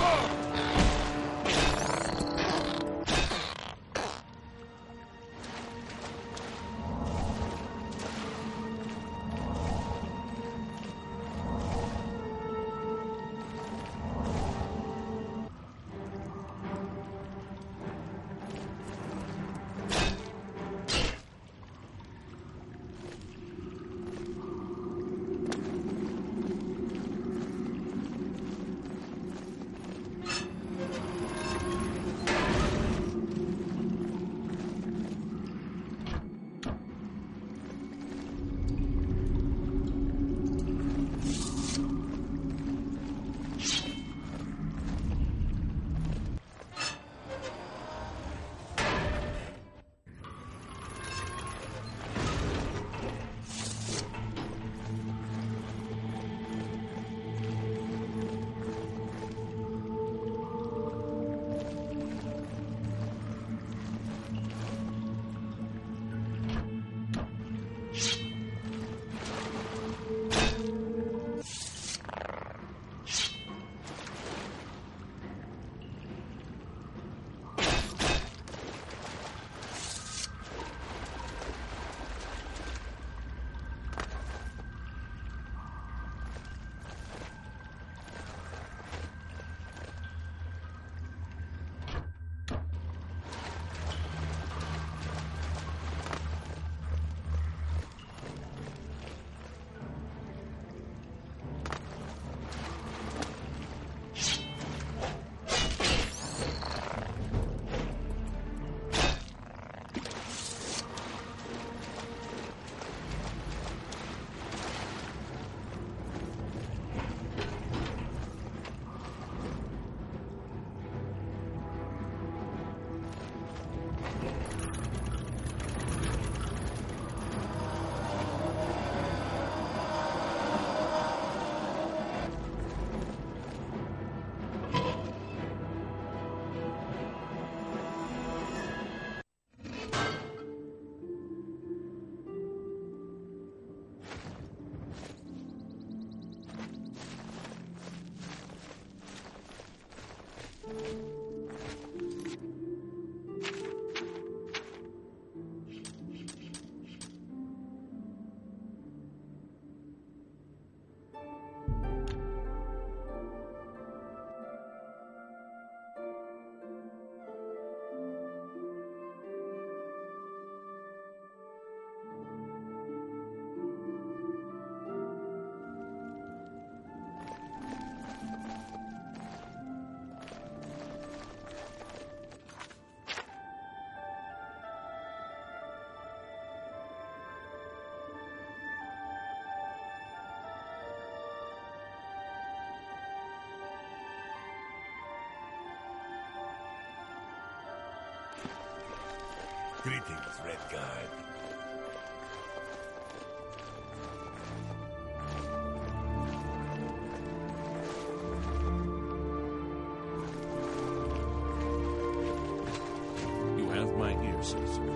Greetings, Redguard. You have my ear, citizen.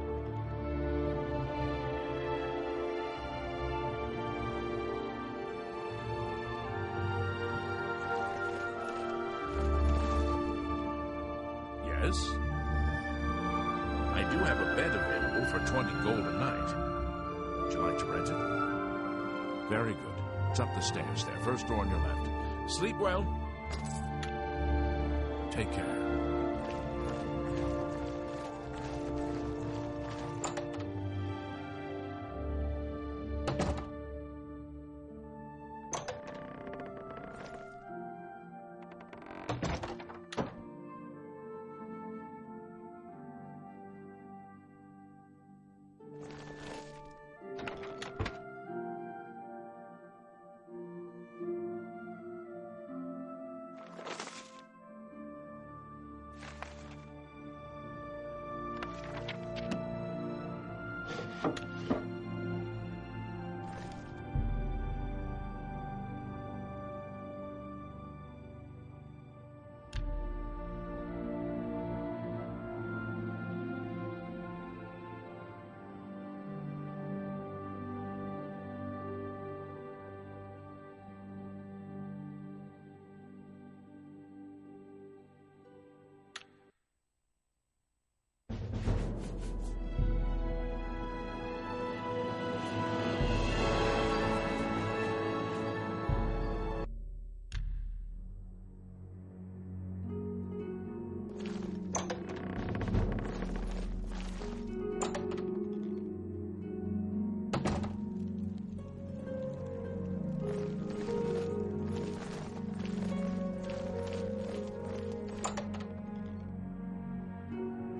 Yes? I do have a bed available for 20 gold a night. Would you like to rent it? Very good. It's up the stairs there. First door on your left. Sleep well. Take care.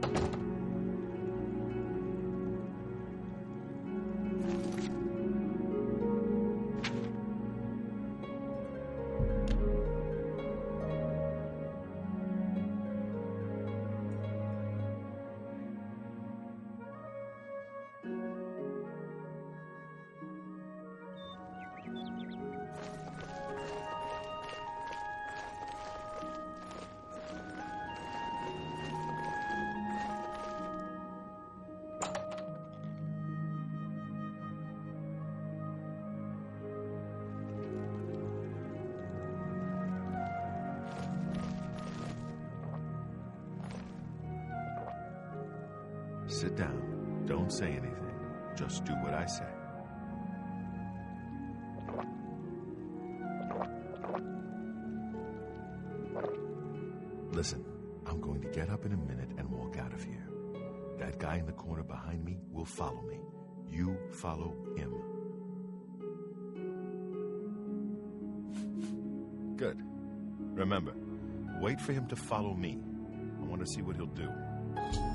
Sit down. Don't say anything. Just do what I say. Listen, I'm going to get up in a minute and walk out of here. That guy in the corner behind me will follow me. You follow him. Good. Remember, wait for him to follow me. I want to see what he'll do.